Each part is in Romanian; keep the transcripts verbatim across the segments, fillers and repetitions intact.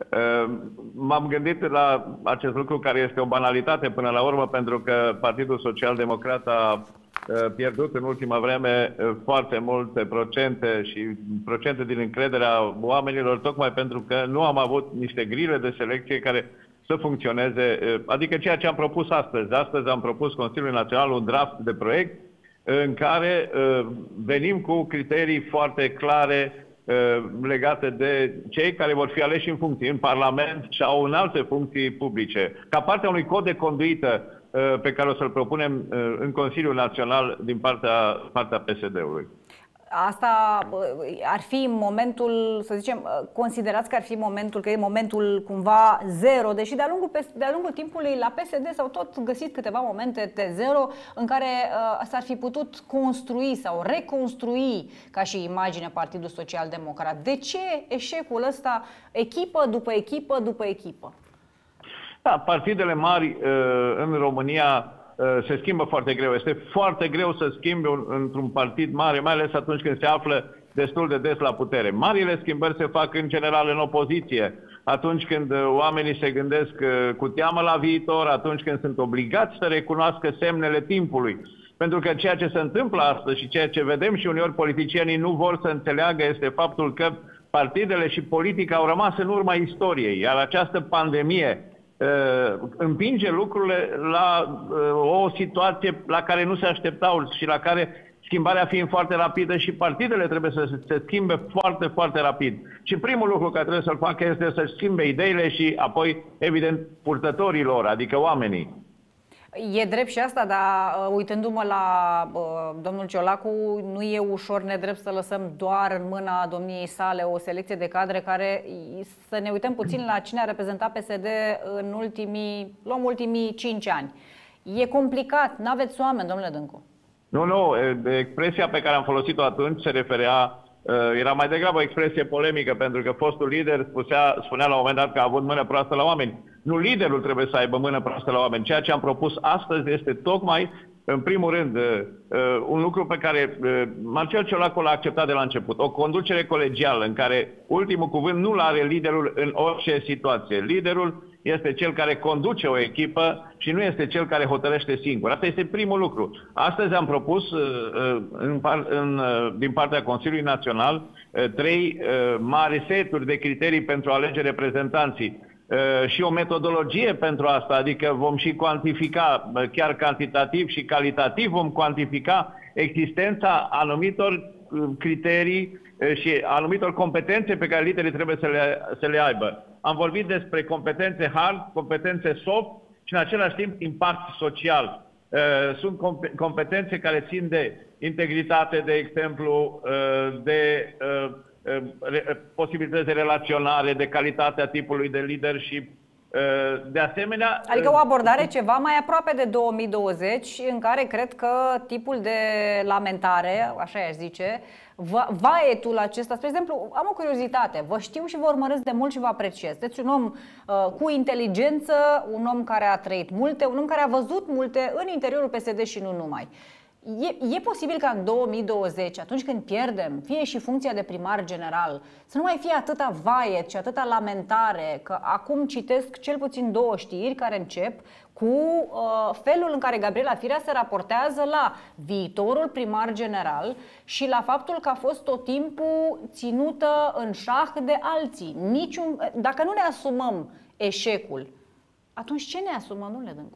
M-am gândit la acest lucru care este o banalitate până la urmă, pentru că Partidul Social Democrat a pierdut în ultima vreme foarte multe procente și procente din încrederea oamenilor, tocmai pentru că nu am avut niște grile de selecție care să funcționeze, adică ceea ce am propus astăzi. Astăzi am propus Consiliului Național un draft de proiect în care venim cu criterii foarte clare legate de cei care vor fi aleși în funcții în Parlament sau în alte funcții publice, ca parte a unui cod de conduită pe care o să-l propunem în Consiliul Național din partea, partea P S D-ului. Asta ar fi momentul, să zicem, considerați că ar fi momentul, că e momentul cumva zero, deși de-a lungul, de-a lungul timpului la P S D s-au tot găsit câteva momente T zero în care uh, s-ar fi putut construi sau reconstrui ca și imagine Partidul Social Democrat. De ce eșecul ăsta, echipă după echipă după echipă? Da, partidele mari uh, în România se schimbă foarte greu. Este foarte greu să schimbi într-un partid mare, mai ales atunci când se află destul de des la putere. Marile schimbări se fac în general în opoziție, atunci când oamenii se gândesc cu teamă la viitor, atunci când sunt obligați să recunoască semnele timpului. Pentru că ceea ce se întâmplă astăzi și ceea ce vedem și uneori politicienii nu vor să înțeleagă este faptul că partidele și politica au rămas în urma istoriei, iar această pandemie împinge lucrurile la o situație la care nu se așteptau și la care schimbarea fiind foarte rapidă și partidele trebuie să se schimbe foarte, foarte rapid. Și primul lucru care trebuie să-l facă este să schimbe ideile și apoi, evident, purtătorii lor, adică oamenii. E drept și asta, dar uitându-mă la uh, domnul Ciolacu, nu e ușor nedrept să lăsăm doar în mâna domniei sale o selecție de cadre care, să ne uităm puțin la cine a reprezentat P S D în ultimii, luăm ultimii cinci ani. E complicat, n-aveți oameni, domnule Dâncu. Nu, nu, expresia pe care am folosit-o atunci se referea, era mai degrabă o expresie polemică, pentru că fostul lider spunea, spunea la un moment dat că a avut mână proastă la oameni. Nu liderul trebuie să aibă mână proastă la oameni. Ceea ce am propus astăzi este tocmai, în primul rând, un lucru pe care Marcel Ciolacu l-a acceptat de la început. O conducere colegială în care ultimul cuvânt nu l-are liderul în orice situație. Liderul este cel care conduce o echipă și nu este cel care hotărăște singur. Asta este primul lucru. Astăzi am propus în, în, din partea Consiliului Național trei mari seturi de criterii pentru a alege reprezentanții și o metodologie pentru asta, adică vom și cuantifica, chiar cantitativ și calitativ, vom cuantifica existența anumitor criterii și anumitor competențe pe care liderii trebuie să le, să le aibă. Am vorbit despre competențe hard, competențe soft și în același timp impact social. Sunt competențe care țin de integritate, de exemplu, de posibilități de relaționare, de calitatea tipului de leadership. De asemenea... Adică o abordare ceva mai aproape de două mii douăzeci, în care cred că tipul de lamentare, așa i-aș zice, vaietul acesta, spre exemplu, am o curiozitate, vă știu și vă urmăresc de mult și vă apreciez. Deci un om uh, cu inteligență, un om care a trăit multe, un om care a văzut multe în interiorul P S D și nu numai. E, e posibil ca în două mii douăzeci, atunci când pierdem, fie și funcția de primar general, să nu mai fie atâta vaiet și atâta lamentare, că acum citesc cel puțin două știri care încep cu uh, felul în care Gabriela Firea se raportează la viitorul primar general și la faptul că a fost tot timpul ținută în șah de alții. Niciun, dacă nu ne asumăm eșecul, atunci ce ne asumăm, domnule Dâncu?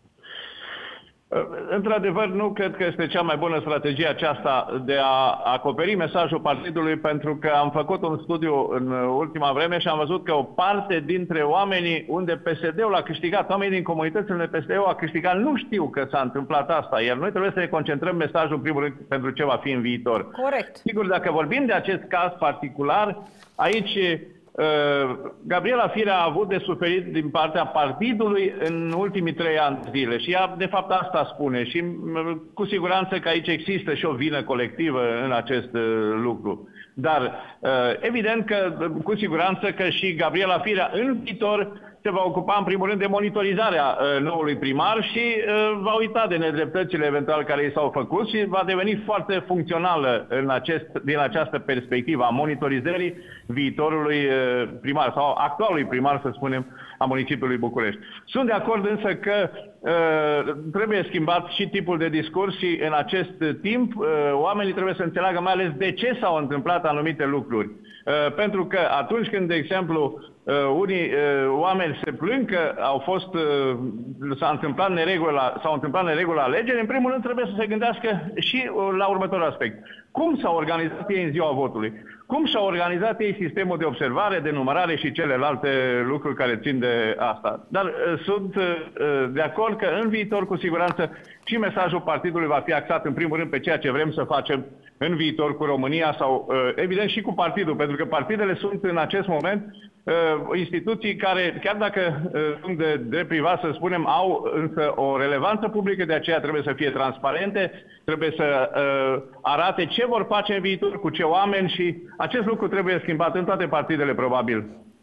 Într-adevăr, nu cred că este cea mai bună strategie aceasta de a acoperi mesajul partidului, pentru că am făcut un studiu în ultima vreme și am văzut că o parte dintre oamenii unde P S D-ul a câștigat, oamenii din comunitățile unde P S D-ul a câștigat, nu știu că s-a întâmplat asta, iar noi trebuie să ne concentrăm mesajul în primul rând pentru ce va fi în viitor. Corect. Sigur, dacă vorbim de acest caz particular, aici Gabriela Firea a avut de suferit din partea partidului în ultimii trei ani de zile și ea de fapt asta spune și cu siguranță că aici există și o vină colectivă în acest lucru. Dar evident că cu siguranță că și Gabriela Firea în viitor se va ocupa în primul rând de monitorizarea uh, noului primar și uh, va uita de nedreptățile eventual care i s-au făcut și va deveni foarte funcțională în acest, din această perspectivă a monitorizării viitorului uh, primar sau actualului primar, să spunem, a municipiului București. Sunt de acord însă că uh, trebuie schimbat și tipul de discurs și în acest timp uh, oamenii trebuie să înțeleagă mai ales de ce s-au întâmplat anumite lucruri. Uh, pentru că atunci când, de exemplu, uh, unii uh, oameni se plâng că au fost, uh, s-a întâmplat neregula, s-au întâmplat neregula alegeri, în primul rând trebuie să se gândească și uh, la următorul aspect. Cum s-au organizat ei în ziua votului? Cum și-au organizat ei sistemul de observare, de numărare și celelalte lucruri care țin de asta? Dar uh, sunt uh, de acord că în viitor, cu siguranță, și mesajul partidului va fi axat în primul rând pe ceea ce vrem să facem în viitor cu România sau, uh, evident, și cu partidul, pentru că partidele sunt în acest moment uh, instituții care, chiar dacă uh, sunt de, de privat, să spunem, au însă o relevanță publică, de aceea trebuie să fie transparente, trebuie să uh, arate ce vor face în viitor, cu ce oameni și acest lucru trebuie schimbat în toate partidele, probabil.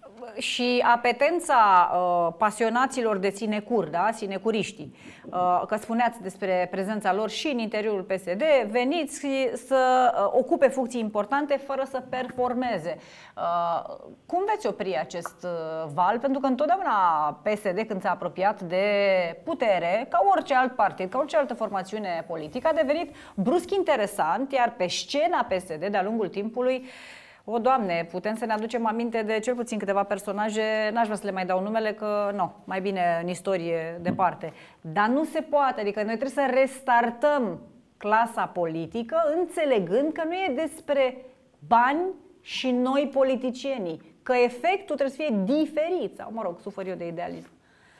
Și apetența uh, pasionaților de sinecuri, da? Sinecuriștii, uh, că spuneați despre prezența lor și în interiorul P S D, veniți să uh, ocupe funcții importante fără să performeze. Uh, cum veți opri acest uh, val? Pentru că întotdeauna P S D, când s-a apropiat de putere, ca orice alt partid, ca orice altă formațiune politică, a devenit brusc interesant, iar pe scena P S D, de-a lungul timpului, o, Doamne, putem să ne aducem aminte de cel puțin câteva personaje, n-aș vrea să le mai dau numele, că nu, mai bine în istorie departe. Dar nu se poate, adică noi trebuie să restartăm clasa politică, înțelegând că nu e despre bani și noi politicienii, că efectul trebuie să fie diferit, sau mă rog, sufăr eu de idealism.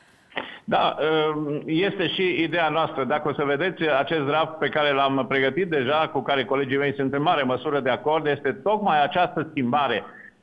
Da, este și ideea noastră. Dacă o să vedeți acest draft pe care l-am pregătit deja, cu care colegii mei sunt în mare măsură de acord, este tocmai această schimbare.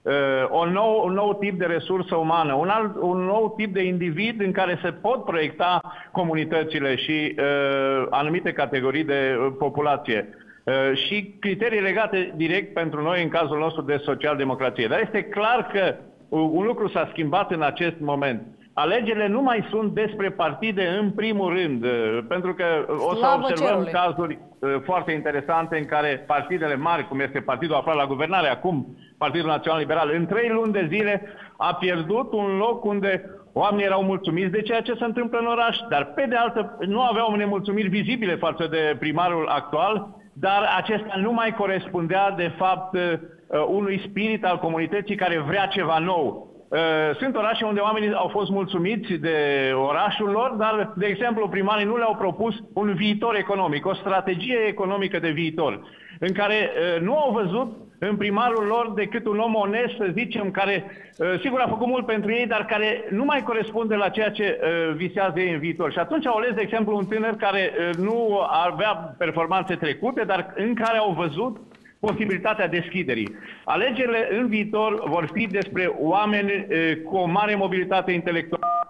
O nou, un nou tip de resursă umană, un, alt, un nou tip de individ în care se pot proiecta comunitățile și uh, anumite categorii de populație. Uh, și criterii legate direct pentru noi, în cazul nostru, de social-democrație. Dar este clar că un lucru s-a schimbat în acest moment. Alegerile nu mai sunt despre partide în primul rând, pentru că o să observăm cazuri foarte interesante în care partidele mari, cum este partidul aflat la guvernare, acum Partidul Național Liberal, în trei luni de zile a pierdut un loc unde oamenii erau mulțumiți de ceea ce se întâmplă în oraș, dar pe de altă nu aveau nemulțumiri vizibile față de primarul actual, dar acesta nu mai corespundea de fapt unui spirit al comunității care vrea ceva nou. Sunt orașe unde oamenii au fost mulțumiți de orașul lor, dar, de exemplu, primarii nu le-au propus un viitor economic, o strategie economică de viitor, în care nu au văzut în primarul lor decât un om onest, să zicem, care, sigur, a făcut mult pentru ei, dar care nu mai corespunde la ceea ce visează ei în viitor. Și atunci au ales, de exemplu, un tânăr care nu avea performanțe trecute, dar în care au văzut posibilitatea deschiderii. Alegerile în viitor vor fi despre oameni e, cu o mare mobilitate intelectuală,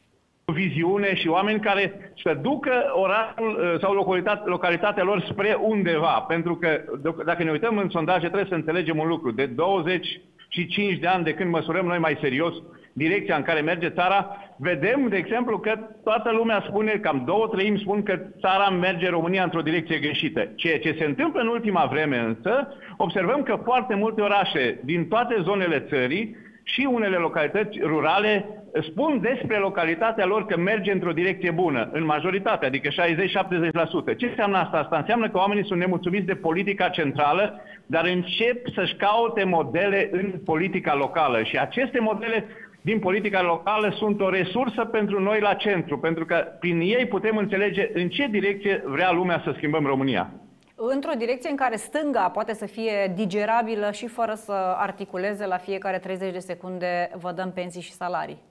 cu viziune și oameni care să ducă orașul sau localitatea, localitatea lor spre undeva. Pentru că dacă ne uităm în sondaje, trebuie să înțelegem un lucru. De douăzeci și cinci de ani de când măsurăm noi mai serios direcția în care merge țara, vedem, de exemplu, că toată lumea spune, cam două treimi spun că țara merge, România, într-o direcție greșită. Ceea ce se întâmplă în ultima vreme însă, observăm că foarte multe orașe din toate zonele țării și unele localități rurale spun despre localitatea lor că merge într-o direcție bună, în majoritate, adică șaizeci șaptezeci la sută. Ce înseamnă asta? Asta înseamnă că oamenii sunt nemulțumiți de politica centrală, dar încep să-și caute modele în politica locală. Și aceste modele din politica locală sunt o resursă pentru noi la centru, pentru că prin ei putem înțelege în ce direcție vrea lumea să schimbăm România. Într-o direcție în care stânga poate să fie digerabilă și fără să articuleze la fiecare treizeci de secunde vă dăm pensii și salarii.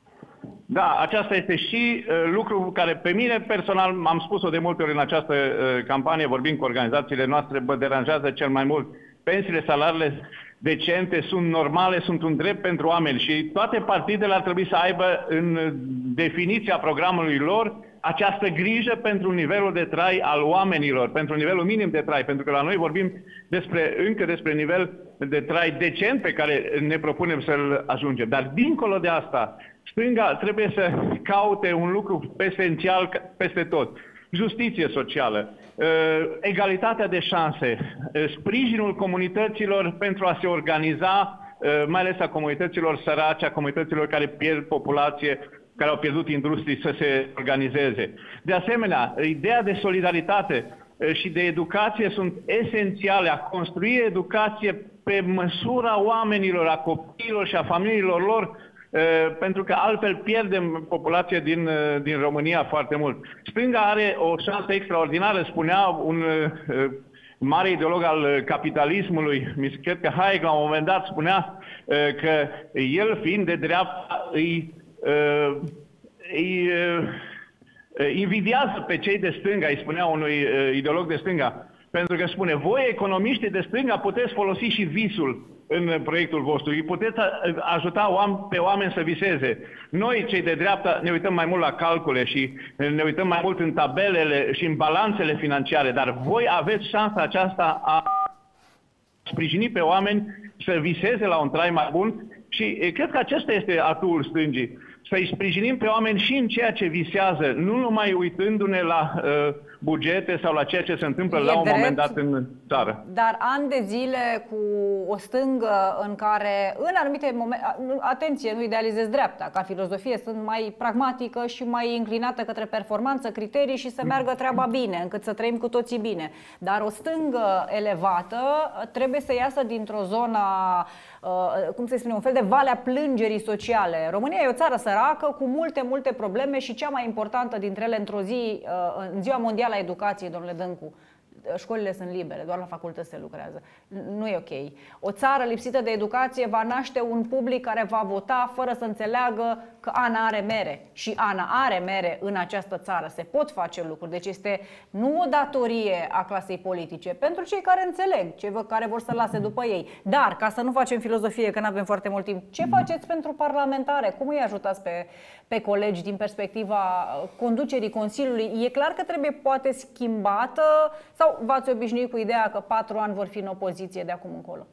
Da, aceasta este și uh, lucru care pe mine personal, am spus-o de multe ori în această uh, campanie, vorbind cu organizațiile noastre, mă deranjează cel mai mult. Pensiile, salariile decente sunt normale, sunt un drept pentru oameni și toate partidele ar trebui să aibă în definiția programului lor această grijă pentru nivelul de trai al oamenilor, pentru nivelul minim de trai, pentru că la noi vorbim despre, încă despre nivel de trai decent pe care ne propunem să-l ajungem. Dar dincolo de asta, stânga trebuie să caute un lucru esențial peste tot. Justiție socială, egalitatea de șanse, sprijinul comunităților pentru a se organiza, mai ales a comunităților sărace, a comunităților care pierd populație, care au pierdut industrii, să se organizeze. De asemenea, ideea de solidaritate și de educație sunt esențiale. A construi educație pe măsura oamenilor, a copiilor și a familiilor lor, pentru că altfel pierdem populație din, din România foarte mult. Stânga are o șansă extraordinară, spunea un mare ideolog al capitalismului, cred că Hayek la un moment dat spunea că el, fiind de dreapta, îi, îi invidiază pe cei de stânga, îi spunea unui ideolog de stânga, pentru că spune, voi economiștii de stânga puteți folosi și visul în proiectul vostru, îi puteți ajuta pe oameni să viseze. Noi, cei de dreapta, ne uităm mai mult la calcule și ne uităm mai mult în tabelele și în balanțele financiare, dar voi aveți șansa aceasta a sprijini pe oameni să viseze la un trai mai bun și cred că acesta este atul stângii. Să-i sprijinim pe oameni și în ceea ce visează, nu numai uitându-ne la uh, bugete sau la ceea ce se întâmplă e la un drept, moment dat în țară. Dar ani de zile cu o stângă în care, în anumite momente, atenție, nu idealizez dreapta, ca filozofie sunt mai pragmatică și mai inclinată către performanță, criterii și să meargă treaba bine, încât să trăim cu toții bine. Dar o stângă elevată trebuie să iasă dintr-o zonă, uh, cum se spune, un fel de valea plângerii sociale. România e o țară săracă cu multe, multe probleme și cea mai importantă dintre ele într-o zi, uh, în Ziua Mondială a Educației, domnule Dâncu, școlile sunt libere, doar la facultăți se lucrează. Nu e ok. O țară lipsită de educație va naște un public care va vota fără să înțeleagă că Ana are mere. Și Ana are mere în această țară. Se pot face lucruri. Deci este nu o datorie a clasei politice pentru cei care înțeleg, cei care vor să lase după ei. Dar, ca să nu facem filozofie, că nu avem foarte mult timp, ce faceți pentru parlamentare? Cum îi ajutați pe, pe colegi din perspectiva conducerii Consiliului? E clar că trebuie poate schimbată sau v-ați obișnuit cu ideea că patru ani vor fi în opoziție de acum încolo?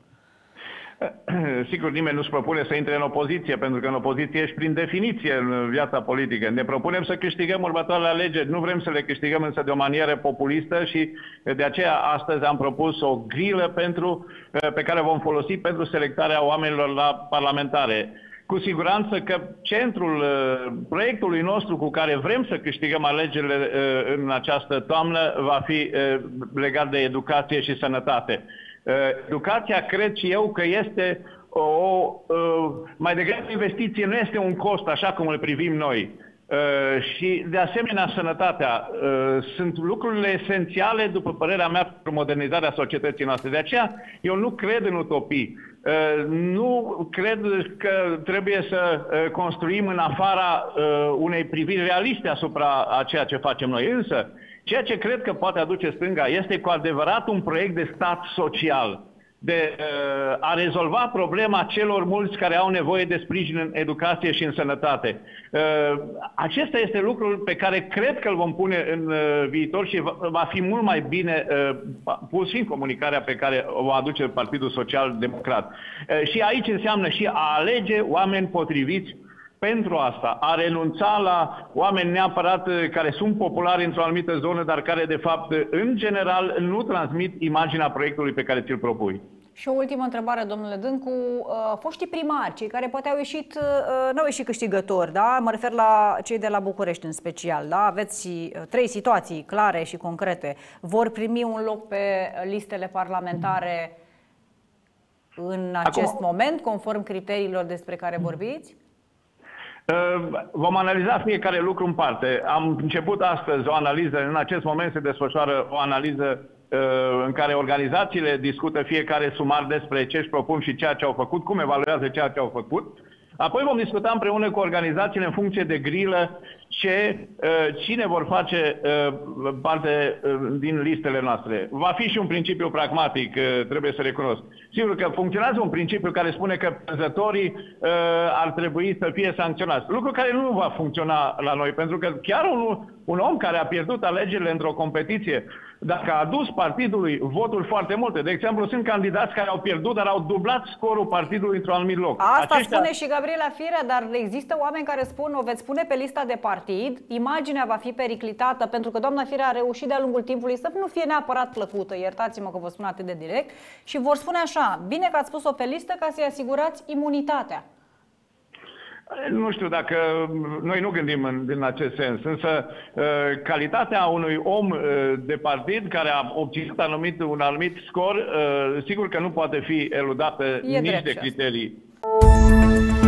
Sigur, nimeni nu-și propune să intre în opoziție, pentru că în opoziție ești prin definiție în viața politică. Ne propunem să câștigăm următoarele alegeri, nu vrem să le câștigăm însă de o manieră populistă și de aceea astăzi am propus o grilă pentru, pe care vom folosi pentru selectarea oamenilor la parlamentare. Cu siguranță că centrul proiectului nostru cu care vrem să câștigăm alegerile în această toamnă va fi legat de educație și sănătate. Educația, cred și eu, că este o, o mai degrabă investiție, nu este un cost așa cum îl privim noi. Și de asemenea sănătatea sunt lucrurile esențiale, după părerea mea, pentru modernizarea societății noastre. De aceea eu nu cred în utopii. Nu cred că trebuie să construim în afara unei priviri realiste asupra a ceea ce facem noi. Însă, ceea ce cred că poate aduce stânga este cu adevărat un proiect de stat social, de uh, a rezolva problema celor mulți care au nevoie de sprijin în educație și în sănătate. Uh, acesta este lucrul pe care cred că îl vom pune în uh, viitor și va, va fi mult mai bine uh, pus și în comunicarea pe care o va aduce Partidul Social Democrat. Uh, și aici înseamnă și a alege oameni potriviți pentru asta, a renunța la oameni neapărat care sunt populari într-o anumită zonă, dar care, de fapt, în general, nu transmit imaginea proiectului pe care ți-l propui. Și o ultimă întrebare, domnule Dâncu. Foștii primari, cei care poate au ieșit, nu au ieșit câștigători, da? Mă refer la cei de la București în special, da? Aveți trei situații clare și concrete. Vor primi un loc pe listele parlamentare în acest Acum... moment, conform criteriilor despre care vorbiți? Vom analiza fiecare lucru în parte. Am început astăzi o analiză, în acest moment se desfășoară o analiză în care organizațiile discută fiecare sumar despre ce își propun și ceea ce au făcut, cum evaluează ceea ce au făcut. Apoi vom discuta împreună cu organizațiile în funcție de grilă ce, cine vor face parte din listele noastre. Va fi și un principiu pragmatic, trebuie să recunosc. Sigur că funcționează un principiu care spune că pânzătorii ar trebui să fie sancționați. Lucru care nu va funcționa la noi, pentru că chiar un, un om care a pierdut alegerile într-o competiție, dacă a adus partidului voturi foarte multe, de exemplu, sunt candidați care au pierdut, dar au dublat scorul partidului într-un anumit loc. Asta Aceștia... spune și Gabriela Firea, dar există oameni care spun, o veți pune pe lista de partid, imaginea va fi periclitată, pentru că doamna Firea a reușit de-a lungul timpului să nu fie neapărat plăcută, iertați-mă că vă spun atât de direct, și vor spune așa, bine că ați pus-o pe listă ca să-i asigurați imunitatea. Nu știu dacă noi nu gândim în, în acest sens, însă calitatea unui om de partid care a obținut anumit, un anumit scor, sigur că nu poate fi eludată nici de criterii.